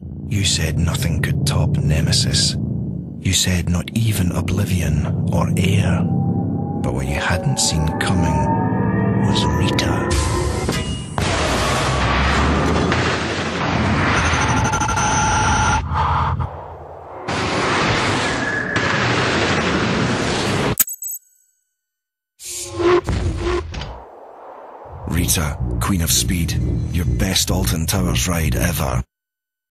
You said nothing could top Nemesis. You said not even oblivion or air. But what you hadn't seen coming was Rita. Rita, Queen of Speed, your best Alton Towers ride ever.